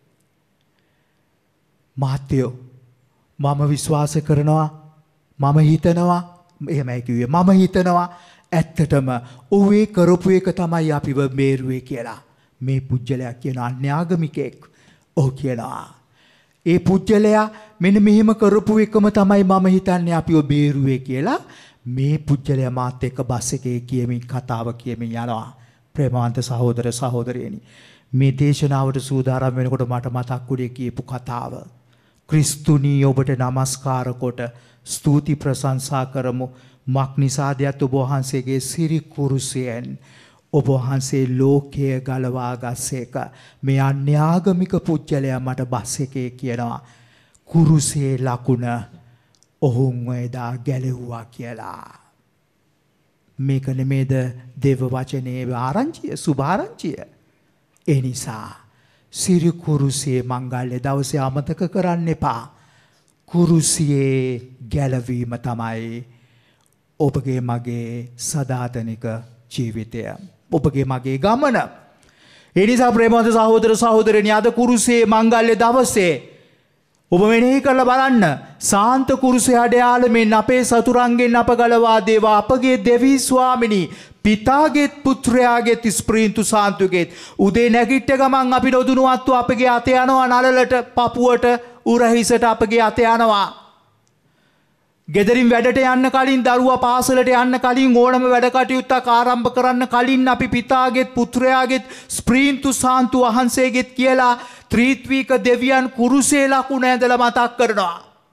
මාත්‍යෝ මම විශ්වාස කරනවා මම හිතනවා එහෙමයි කිව්වේ මම හිතනවා ඇත්තටම ඔහු ඒ කරපු එක තමයි අපිව බේරුවේ කියලා. මේ පුජ්‍යලයා කියන අන්‍යාගමිකෙක් ඔහු කියනවා ඒ පුජ්‍යලයා මෙන්න මෙහෙම කරපු එකම තමයි මම හිතන්නේ අපිව බේරුවේ කියලා. මේ පුජ්‍යලයා මාත් එක්ක බස් එකේ කියමින් කතාව කියමින් යනවා. ප්‍රේමවන්ත සහෝදර සහෝදරියනි මේ දේශනාවට සූදානම් වෙනකොට මට මතක් වුණේ කියපු කතාව. ක්‍රිස්තුනී ඔබට নমස්කාර කොට ස්තුති ප්‍රශංසා කරමු. මක් නිසාදයත් ඔබ වහන්සේගේ සිරි කුරුසියෙන් ඔබ වහන්සේ ලෝකය ගලවා ගස්සේක. මේ අන්‍යාගමික පුජ්‍යලයා මට බස් එකේ කියනවා කුරුසියේ ලකුණ ඔහුන් එදා ගැලෙව්වා කියලා. මේක නෙමේද දේව වචනේ ආරංචිය සුභාරංචිය. ඒ නිසා සිරි කුරුසියේ මංගල්‍ය දවසේ අමතක කරන්න එපා. කුරුසියේ ගැලවීම තමයි ඔබගේ මගේ සදාතනික ජීවිතය. ඔබගේ මගේ ගමන. ඒ නිසා ප්‍රේමවන්ත සහෝදර සහෝදරයනි අද කුරුසියේ මංගල්‍ය දවසේ ඔබ මෙනෙහි කරලා බලන්න. සාන්ත කුරුසේ අඩයාලමින් අපේ සතුරන්ගෙන් අප ගලවා දේවා අපගේ දෙවී ස්වාමිනී පිතාගේත් පුත්‍රයාගේත් ස්ප්‍රීන්තු සාන්තුගේත් උදේ නැගිට්ට ගමන් අපි නොදුනුවත්ව අපගේ අත යනවා නළලට පපුවට උරහිසට අපගේ අත යනවා. ගෙදරින් වැඩට යන්න කලින් දරුවා පාසලට යන්න කලින් ඕනම වැඩ කටයුත්තක් ආරම්භ කරන්න කලින් අපි පිතාගේත් පුත්‍රයාගේත් ස්ප්‍රීන්තු සාන්තු වහන්සේගේත් කියලා ත්‍රිත්වීක දෙවියන් කුරුසේ ලකුණ ඇඳලා මතක් කරනවා.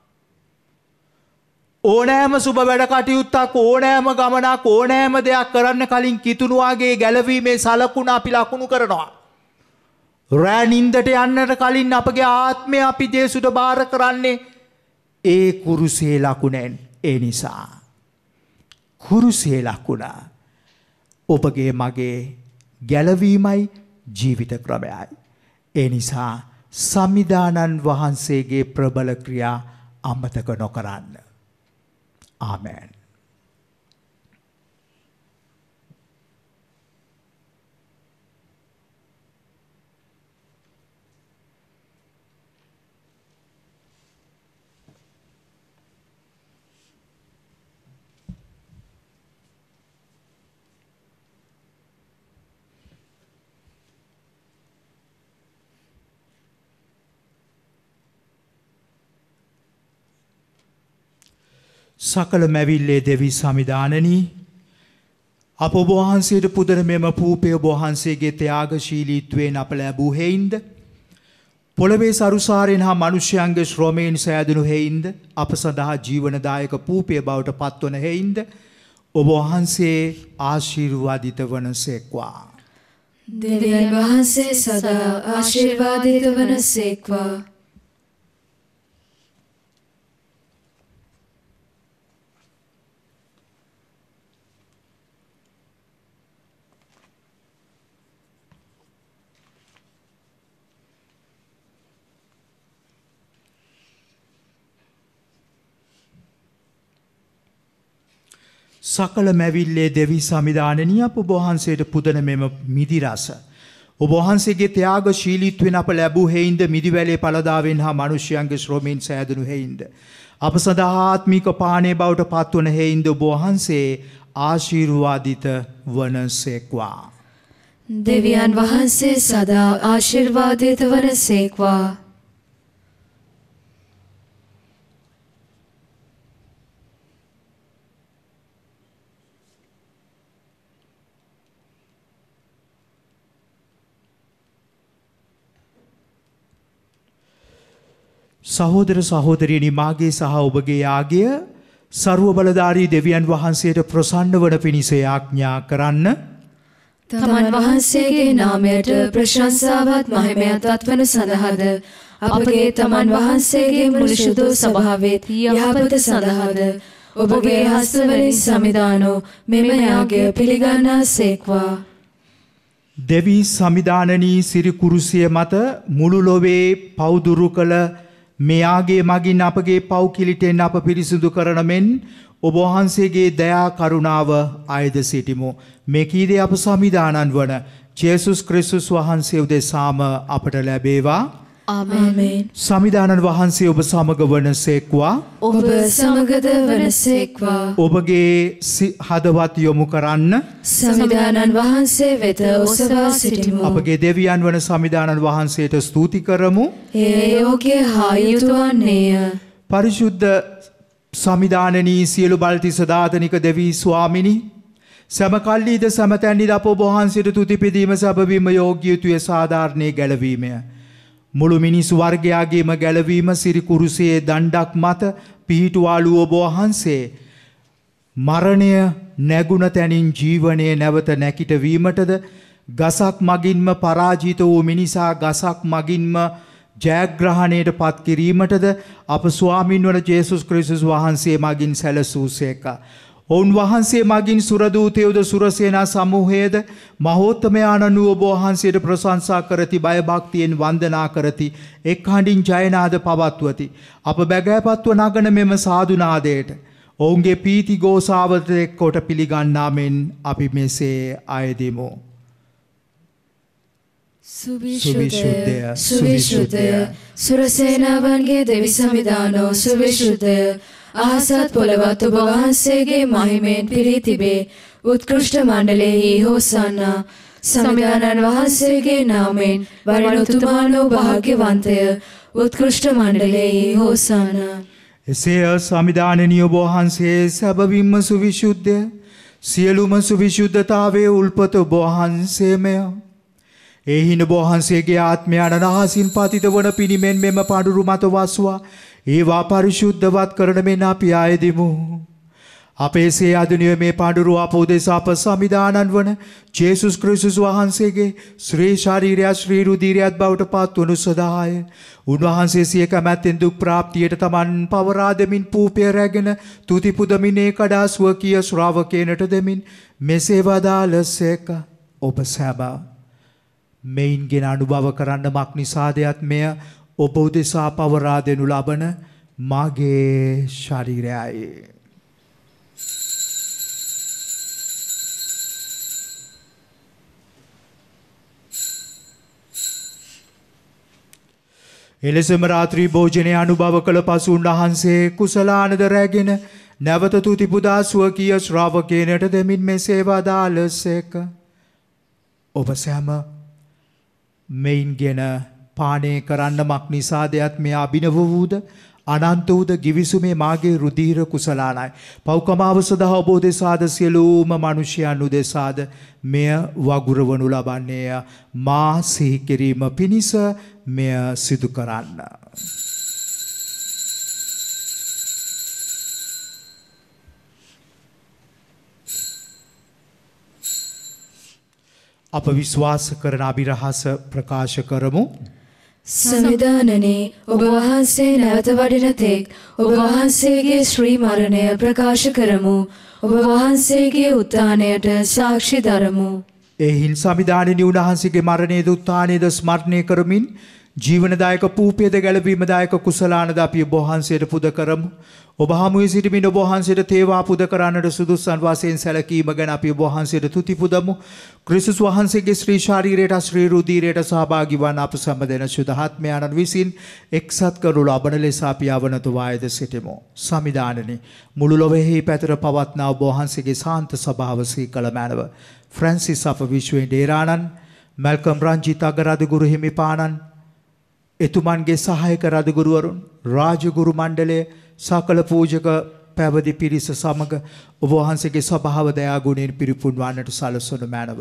ඕනෑම සුබ වැඩ කටයුත්තක් ඕනෑම ගමනක් ඕනෑම දෙයක් කරන්න කලින් කිතුණුවාගේ ගැලවීමේ සලකුණ අපි ලකුණු කරනවා. රෑ නින්දට යන්නට කලින් අපගේ ආත්මය අපි දේසුට බාර කරන්නේ ඒ කුරුසේ ලකුණෙන්. ඒ නිසා කුරුසේ ලකුණ ඔබගේ මගේ ගැලවීමයි ජීවිත ක්‍රමයයි. ඒ නිසා සම්විධානන් වහන්සේගේ ප්‍රබල ක්‍රියා අමතක නොකරන්න. ආමෙන්. සකල මැවිල්ලේ දෙවි සමිධානනී අප ඔබ වහන්සේට පුදන මෙම පූපය ඔබ වහන්සේගේ ත්‍යාගශීලීත්වයෙන් අප ලැබූ හේයින්ද පොළවේ සරුසාරයෙන් හා මනුෂ්‍යයන්ගේ ශ්‍රමයෙන් සෑදුණු හේයින්ද අප සඳහා ජීවනදායක පූපය බවට පත්වන හේයින්ද ඔබ වහන්සේ ආශිර්වාදිත වනසේක්වා. දෙවියන් වහන්සේ සදා ආශිර්වාදිත වනසේක්වා. සකල මැවිල්ලේ දෙවි සමිධානනී අප ඔබ වහන්සේට පුදන මෙම මිදි රස ඔබ වහන්සේගේ ත්‍යාගශීලීත්වයෙන් අප ලැබූ හේයින්ද මිදිවැලේ පළදාවෙන් හා මනුෂ්‍යයන්ගේ ශ්‍රමයෙන් සෑදුණු හේයින්ද අප සදා ආත්මික පානය බවට පත්වන හේයින්ද ඔබ වහන්සේ ආශිර්වාදිත වනසේක්වා. දෙවියන් වහන්සේ සදා ආශිර්වාදිත වනසේක්වා. සහෝදර සහෝදරියනි මාගේ සහ ඔබගේ යාගය සර්ව බලධාරී දෙවියන් වහන්සේට ප්‍රසන්න වන පිණිස යාඥා කරන්න. තමන් වහන්සේගේ නාමයට ප්‍රශංසාවත් මහිමයත් අත්වන සඳහාද අපගේ තමන් වහන්සේගේ මුළුසුදු ස්වභාවයේ යහපත සඳහාද ඔබගේ හස්තවලින් සමිදානෝ මෙම යාගය පිළිගන්නා සේක්වා. දෙවි සමිදානනී සිරි කුරුසිය මත මුළු ලොවේ පවුදුරු කළ මෙයාගේ මගින් අපගේ පව් කිලිටෙන් අප පිරිසිදු කරන මෙන් ඔබ වහන්සේගේ දයා කරුණාව අයද සිටිමු. මේ කීදේ අප සමිදානන් වන ජේසුස් ක්‍රිස්තුස් වහන්සේ උදෙසාම අපට ලැබේවා. ආමේන්. සමිදානන් වහන්සේ ඔබ සමග වනසේක්වා. ඔබ සමගද වනසේක්වා. ඔබගේ හදවත් යොමු කරන්න සමිදානන් වහන්සේ වෙත ඔසවා සිටිමු. අපගේ දෙවියන් වන සමිදානන් වහන්සේට ස්තුති කරමු. ඒ යෝග්‍ය හා යුතු වන්නේය. පරිශුද්ධ සමිදානනී සියලු බල්තිස දාතනික දෙවී ස්වාමිනි, සැමකල්ලීද සැමතැන්නිද අප ඔබ වහන්සේට තුති පිදීම සැබවින්ම යෝග්‍ය යුතුය සාධාරණයේ ගැලවීමය. මුළු මිනිස් වර්ගයාගේම ගැලවීම සිරි කුරුසයේ දණ්ඩක් මත පිහිටුවාලු ඔබ වහන්සේ මරණය නැගුණ තැනින් ජීවනය නැවත නැකිටවීමටද ගසක් මගින්ම පරාජිත වූ මිනිසා ගසක් මගින්ම ජයග්‍රහණයට පත් කිරීමටද අප ස්වාමින් වන ජේසුස් ක්‍රිස්තුස් වහන්සේ මගින් සැලසූසේක. ඔවුන් වහන්සේ මගින් සුරදූතයෝද සුරසේනා සමූහයේද මහෝත්තමයාණන් වූ ඔබ වහන්සේට ප්‍රශංසා කරති, බය භක්තියෙන් වන්දනා කරති, එක් හඬින් ජයනාද පවත්වති. අප බැගෑපත්ව නගන මෙම සාදුනාදයට ඔවුන්ගේ පීති ගෝසාවත එක්කොට පිළිගන්නා මෙන් අපි මෙසේ අයදිමු. සුවිශුද්ධය සුවිශුද්ධය සුරසේනාවන්ගේ දෙවි සමිදානෝ සුවිශුද්ධය ආසත් පොළවත් ඔබ වහන්සේගේ මහිමෙන් පිරී තිබේ. උත්කෘෂ්ඨ මණ්ඩලයෙහි හෝසන්නා. සමිදානන් වහන්සේගේ නාමයෙන් වරණතුමානෝ භාග්‍යවන්තය. උත්කෘෂ්ඨ මණ්ඩලයෙහි හෝසන්නා. එසේ සමිදානනී ඔබ වහන්සේ සැබවින්ම සුවිශුද්ධය. සියලුම සුවිශුද්ධතාවයේ උල්පත ඔබ වහන්සේමය. එහින ඔබ වහන්සේගේ ආත්මයන් අනහසින් පතිත වන පිණිමෙන් මෙම පඳුරු මත වස්වා ඒවා පරිශුද්ධවත් කරන මෙන් අපි ආයදිමු. අපේ සේ අදුනිය මේ පඳුරු අප උදෙසා අප සමිදානන් වන ජේසුස් ක්‍රිස්තුස් වහන්සේගේ ශ්‍රී ශරීරයත් ශ්‍රී රුධිරයත් බවට පත්වනු සදාය. උන්වහන්සේ සිය කැමැත්තෙන් දුක් ප්‍රාප්තියට තමන් පවරා දෙමින් පූපය රැගෙන තුති පුදමින් ඒ කඩා ස්වකීය ශ්‍රාවකයනට දෙමින් මෙසේ වදාළසේක. ඔබ සැබ මෙයින්ගෙන අනුභව කරන්න මක් නිසාදයත් මෙය ඔබ උදෙසා පවරා දෙනු ලබන මගේ ශරීරයයි. එලෙසම රාත්‍රී භෝජනය අනුභව කළ පසු උන්වහන්සේ කුසලානද රැගෙන නැවත තුති පුදා ස්වකීය ශ්‍රාවකයනට දෙමින් මෙසේ වදාළසේක. ඔබ සැම මෙයින්ගෙන පානය කරන්න මක් නිසාදයත් මෙයා අභිනව වූද අනන්ත වූද ගිවිසුමේ මාගේ රුධීර කුසලානයි. පෞකමාව සඳහා ඔබ උදෙසාද සියලුම මනුෂ්‍යයන් උදෙසාද මෙය වගුරවනු ලබන්නේය. මා සිහි කිරීම පිණිස මෙය සිදු කරන්න. අප විශ්වාස කරන අභිරහස ප්‍රකාශ කරමු. සමිදානනේ ඔබ වහන්සේ නැවත වඩින තෙක් ඔබ වහන්සේගේ ශ්‍රී මරණය ප්‍රකාශ කරමු. ඔබ වහන්සේගේ උත්ථානයට සාක්ෂි දරමු. එහින් සමිදානනී උන්වහන්සේගේ මරණයේද උත්ථානයේද ස්මරණය කරමින් ජීවනදායක පූපයද ගැලවීමදායක කුසලානද අපි ඔබ වහන්සේට පුද කරමු. ඔබ හමුවේ සිටමින් ඔබ වහන්සේට තේවා පුද කරන්නට සුදුසුන් වශයෙන් සැලකීම ගැන අපි ඔබ වහන්සේට තුති පුදමු. ක්‍රිස්තුස් වහන්සේගේ ශ්‍රී ශරීරයට ශ්‍රී රුධිරයට සහභාගී වන අප සම්බදෙන සුද්ධාත්මයන්න් විසින් එක්සත් කරනු ලබන ලෙස අපි අවනත වායද සිටිමු. සමිදානනි මුළු ලොවේහි පැතර පවත්නා ඔබ වහන්සේගේ ශාන්ත ස්වභාව සිහි කළ මැනව. ෆ්‍රැන්සිස් අප විශ්වයේ ඩේරාණන්, මැල්කම් රංජිත් අගරාදුගුරු හිමිපාණන්, එතුමන්ගේ සහායක රදගුරුවරුන්, රාජගුරු මණ්ඩලය, සකල පූජක පැවදි පිරිස සමග ඔබ වහන්සේගේ ස්වභාව දයා ගුණයෙන් පිරිපුන් වන්නට සලසනු මැනව.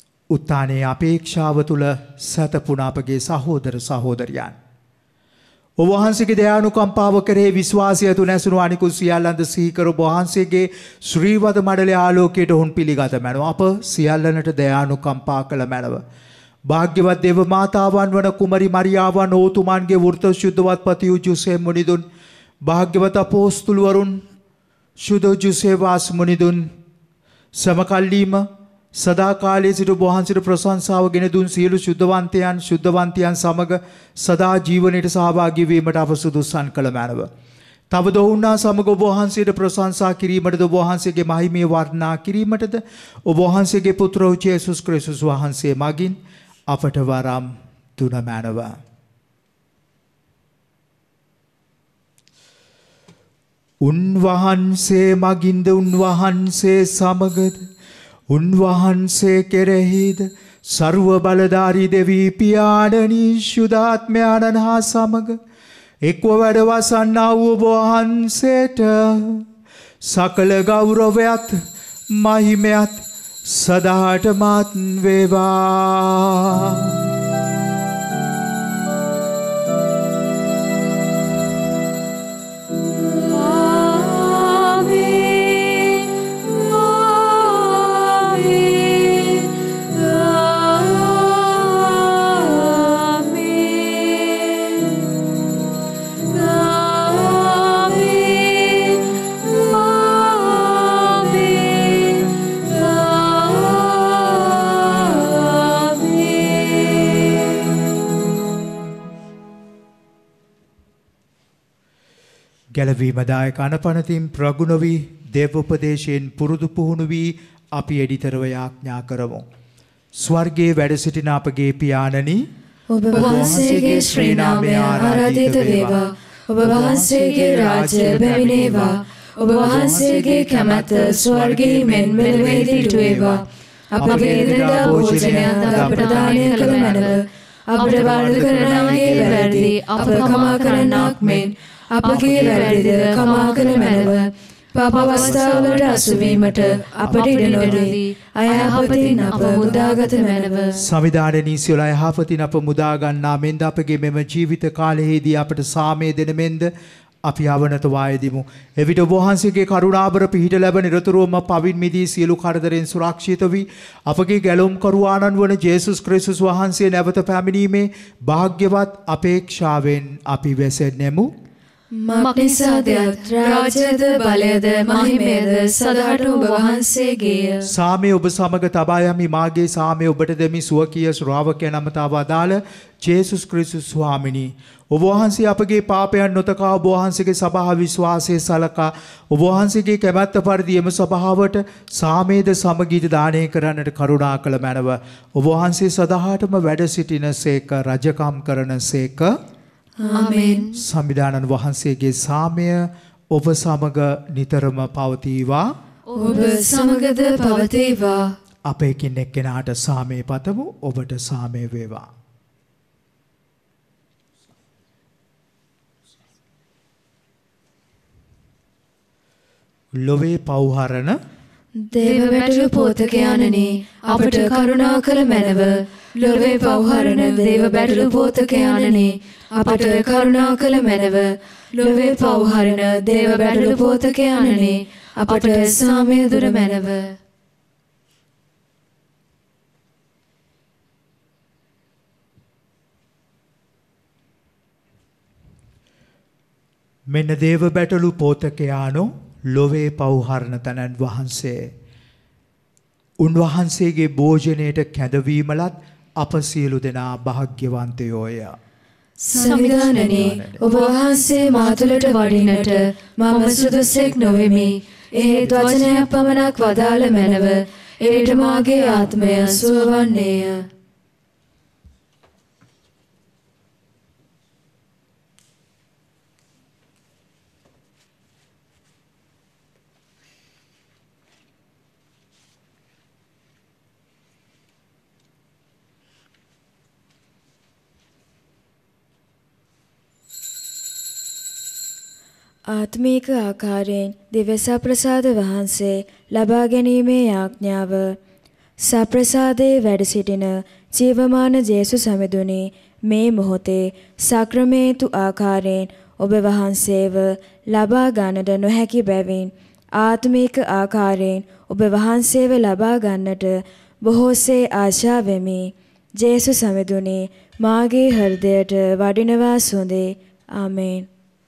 උත්ථානයේ අපේක්ෂාව තුළ සැතපුණ අපගේ සහෝදර සහෝදරියන් ඔබ වහන්සේගේ දයානුකම්පාව කරේ විශ්වාසය තුන ඇසුණු අනිකුත් සියල්ලන්ද සිහි කර ඔබ වහන්සේගේ ශ්‍රීවද මඩලේ ආලෝකයට ඔවුන් පිළිගත මැනව. අප සියල්ලනට දයානුකම්පා කළ මැනව. භාග්‍යවත් දේව මාතාවන් වන කුමරි මරියාවන් ඕතුමන්ගේ වෘත ශුද්ධවත් පතියු ජුසේ මුනිදුන් භාග්‍යවත් අපෝස්තුලවරුන් ශුද්ධ ජුසේ වාස් මුනිදුන් සමකල්ලීම සදා කාලයේ සිට ඔබ වහන්සේට ප්‍රශංසාව ගෙන දුන් සියලු ශුද්ධවන්තයන් ශුද්ධවන්තයන් සමග සදා ජීවනයේ සහභාගී වීමට අප සුදුසුසන් කළ මැනව. තවද ඔවුන්නා සමග ඔබ වහන්සේට ප්‍රශංසා කිරීමටද ඔබ වහන්සේගේ මහිමය වර්ණනා කිරීමටද ඔබ වහන්සේගේ පුත්‍ර වූ යේසුස් ක්‍රිස්තුස් වහන්සේ මගින් අපට වරම් දුන මැනව. උන්වහන්සේ මගින්ද උන්වහන්සේ සමගද උන්වහන්සේ කෙරෙහිද සර්ව බලධාරී දෙවී පියාණනි ශුද්ධාත්මයාණන් හා සමග එක්ව වැඩ වසන්නා වූ ඔබ වහන්සේට සකල ගෞරවයත් මහිමයත් සදාටමත් වේවා. ගැලවීමදායක අනපනතින් ප්‍රගුණ වී දේවෝපදේශයෙන් පුරුදු පුහුණු වී අපි එඩිතරව යාඥා කරමු. ස්වර්ගයේ වැඩ සිටින අපගේ පියාණනි ඔබ වහන්සේගේ ශ්‍රී නාමය ආරාධිත වේවා. ඔබ වහන්සේගේ රාජ්‍ය පැමිණේවා. ඔබ වහන්සේගේ කැමැත්ත ස්වර්ගයේ මෙන් මෙලොවේදී ඉටු වේවා. අපගේ එදිනෙදා භෝජනය අපට දානය කළ මැනව. අපට වරද කරන අයගේ වැරදි අප කමා කරන්නාක් මෙන් අපගේ වැරදිද කමා කළ මැනව. පාප අවස්ථාවලට අසුවීමට අපට ඉඩ නොදී අයහපතින් අප මුදාගත මැනව. සංවිධානයේ සියලු අයහපතින් අප මුදා ගන්නා මෙන්ද අපගේ මෙම ජීවිත කාලයේදී අපට සාමය දෙන මෙන්ද අපි අවනත වායදිමු. එවිට ඔබ වහන්සේගේ කරුණාබර පිහිට ලැබ නිරතුරුවම පවින් මිදී සියලු කරදරෙන් සුරක්ෂිත වී අපගේ ගැලුම් කරුවාණන් වන ජේසුස් ක්‍රිස්තුස් වහන්සේ නැවත පැමිණීමේ භාග්‍යවත් අපේක්ෂාවෙන් අපි වෙසෙන්නෙමු. මක්නිසාදයත් රාජ්‍යද බලයද මහිමයද සදාට ඔබ වහන්සේගේය. සාමය ඔබ සමග තබා යමි. මාගේ සාමය ඔබට දෙමි. ස්වකීය ශ්‍රාවකයන් අමතාව අදාළ ජේසුස් ක්‍රිස්තුස් ස්වාමිනී ඔබ වහන්සේ අපගේ පාපයන් නොතකා ඔබ වහන්සේගේ සභාව විශ්වාසයේ සලකා ඔබ වහන්සේගේ කැමැත්ත පරිදි එම සභාවට සාමයේද සමගීද දානය කරන්නට කරුණා කළ මැනව. ඔබ වහන්සේ සදාටම වැඩ සිටිනසේක රජකම් කරනසේක. ආමේන්. සංවිධානන් වහන්සේගේ සාමය ඔබ සමග නිතරම පවතිවා. ඔබ සමගද පවතිවා. අප එකින් එක්කෙනාට සාමය පතමු. ඔබට සාමය වේවා. ලොවේ පව්හරණ දේව වැටළු පෝතකයාණනි අපට කරුණා කළ මැනව. ලොවේ පව්හරණ දේව වැටළු පෝතකයාණනි අපට කරුණා කළ මැනව. ලොවේ පව්හරණ දේව වැටළු පෝතකයාණනි අපට සාමය දුර මැනව. මෙන්න දේව බැටළු පෝතකයානෝ ලොවේ පව්හරණ තනන් වහන්සේ. උන්වහන්සේගේ භෝජනයට කැඳවීමලත් අප සියලු දෙනා භාග්‍යවන්තයෝය. සංවිධානනේ ඔබ වහන්සේ මා තුළට වඩින්නට මම සුදුසෙක් නොවෙමි. එහෙත් වචනයක් පමණක් වදාළ මැනව. එවිට මාගේ ආත්මය සුවවන්නේය. ආත්මීක ආකාරයෙන් දිව්‍ය සප්‍රසාද වහන්සේ ලබා ගැනීමේ යාඥාව. සප්‍රසාදයේ වැඩ සිටින ජීවමාන ජේසුස් සමිඳුනි මේ මොහොතේ සක්‍රමේතු ආකාරයෙන් ඔබ වහන්සේව ලබා ගන්නට නොහැකි බැවින් ආත්මික ආකාරයෙන් ඔබ වහන්සේව ලබා ගන්නට බොහෝසේ ආශා වෙමි. ජේසු සමිඳුනි මාගේ හෘදයට වඩිනවා සොඳේ. ආමේන්.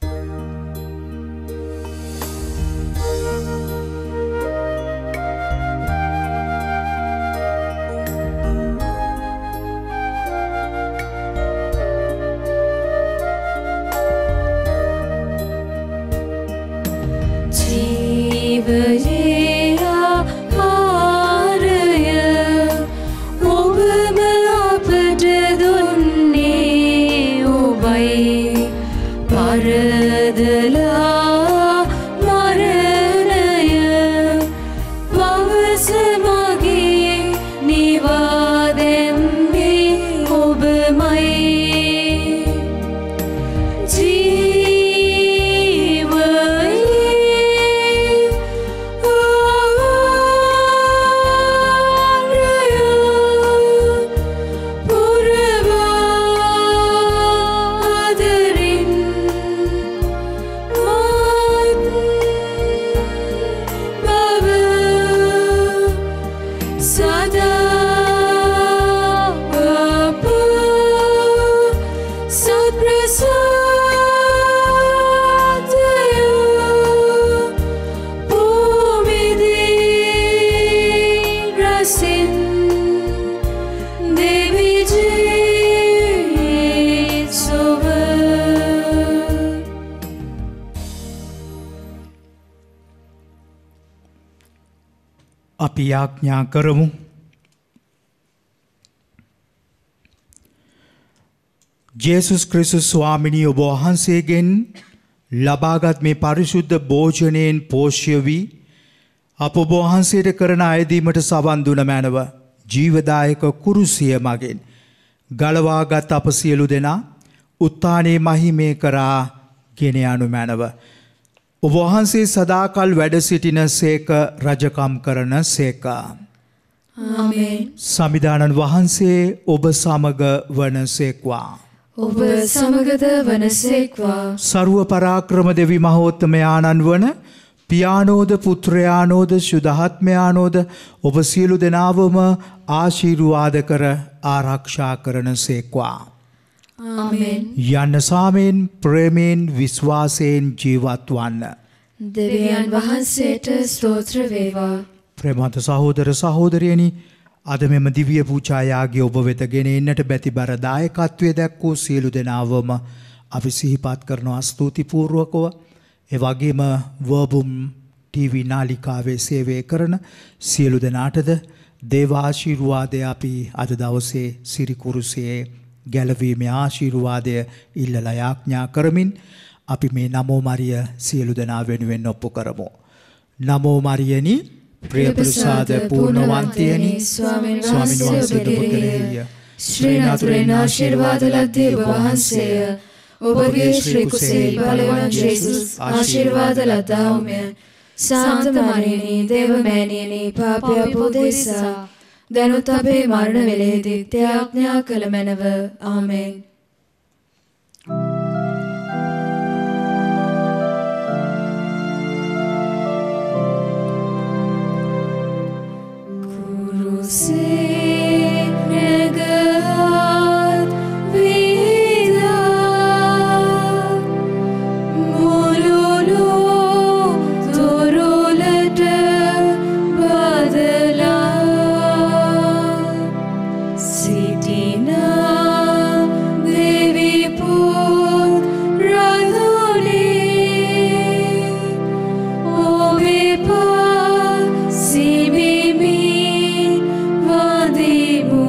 අපි යාඥා කරමු. ජේසුස් ක්‍රිස්තුස් ස්වාමිනී ඔබ වහන්සේගෙන් ලබාගත් මේ පරිශුද්ධ භෝජනයෙන් පෝෂ්‍ය වී අප ඔබ වහන්සේට කරන අයදීමට සවන් දුන මැනව ජීවදායක කුරුසිය මගෙන් ගලවාගත් අප සියලු දෙනා උත්ථානයේ මහිමේ කරා ගෙන යනු මැනව. ඔබ වහන්සේ සදාකල් වැඩ සිටින සේක රජකම් කරන සේක. ආමේන්. සමිදානන් වහන්සේ ඔබ සමග වන සේක්වා. ඔබ සමගද වන සේක්වා. සර්ව පරාක්‍රම දෙවි මහෝත්තමයාණන් වන පියානෝද පුත්‍රයානෝද ශුද්ධාත්මයානෝද ඔබ සියලු දෙනාවම ආශිර්වාද කර ආරක්ෂා කරන සේක්වා. ආමේන්. යන්න සාමයෙන් ප්‍රේමයෙන් විශ්වාසයෙන් ජීවත් වන්න. දෙවියන් වහන්සේට ස්තෝත්‍ර වේවා. ප්‍රේමවන්ත සහෝදර සහෝදරියනි, අද මෙම දිව්‍ය පූජායාගය ඔබ වෙත ගෙන එන්නට බැතිබර දායකත්වයේ දැක්වූ සියලු දෙනාවම අපි සිහිපත් කරනවා ස්තුතිපූර්වකව. ඒ වගේම වර්බුම් ටීවී නාලිකාවේ සේවය කරන සියලු දෙනාටද දේව ආශිර්වාදය අපි අද දවසේ සිරි කුරුසියේ ගැලවීමේ ආශිර්වාදය ඉල්ලලා යාඥා කරමින් අපි මේ නමෝ මරිය සියලු දෙනා වෙනුවෙන් ඔප්පු කරමු. නමෝ මරියනි ප්‍රිය ප්‍රසාද පූර්ණවන්තියනි ස්වාමීන් වහන්සේ ඔබ කෙරෙහිය. ශ්‍රී නතුරෙන් ආශිර්වාද ලද්දේ ඔබ වහන්සේය. ඔබගේ ශ්‍රී කුසේ බලවන් ජේසුස් ආශිර්වාද ලද්දාවුමය. සාන්ත මරියනි දේව මෑණියනි පාපය පොදෙසා දැනුත් අපේ මරණ වේලේදී ත්‍යාඥා කළ මැනව. ආමේන්. කුරුසේ නැගත් විදා මුළුලෝ තොරලට බදලා සිටිනා දෙවි පුත් රඳුනේ ඔබේ පා සිබිමින් වදිමු.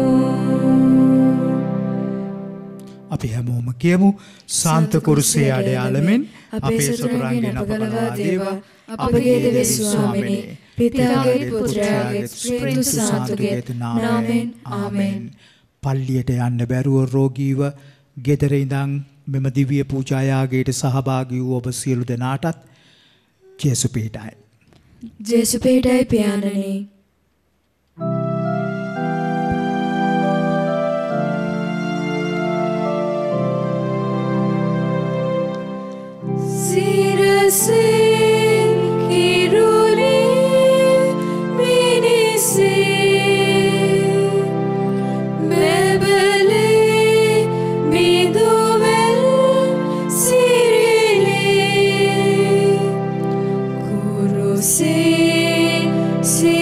අපි හැමෝම කියමු සාන්ත කුරුසේ අඩයාලමින් අපේ සතුරන්ගෙන් අප ගලවා දේවා. අපගේ දෙවි ස්වාමිනේ පිතාගේ පුත්‍රයාගේ ස්පිරිතු සාන්තුගේ නාමයෙන්. ආමේන්. පල්ලියට යන්න බැරුව රෝගීව ගෙදර ඉඳන් මෙම දිව්‍ය පූජායාගයට සහභාගී වූ ඔබ සියලු දෙනාටත් ජේසු පිහිටයි. ජේසු පිහිටයි පියාණනි. Se